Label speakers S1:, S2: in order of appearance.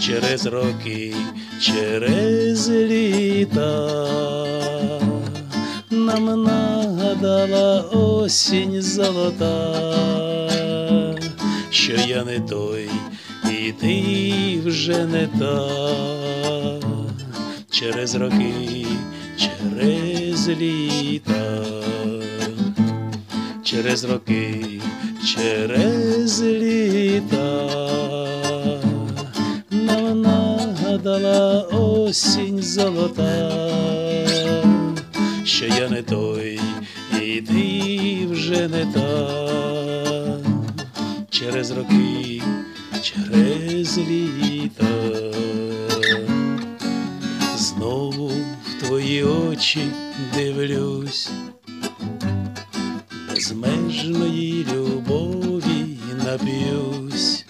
S1: через роки, через літа. Нам нагадала осінь золота, що я не той, і ти вже не та. Через роки, через літа, через роки, через літа. Нам нагадала осінь золота, що я не той, і ти вже не та. Через роки, через літа. Знову в твої очі дивлюсь, безмежної любові нап'юсь.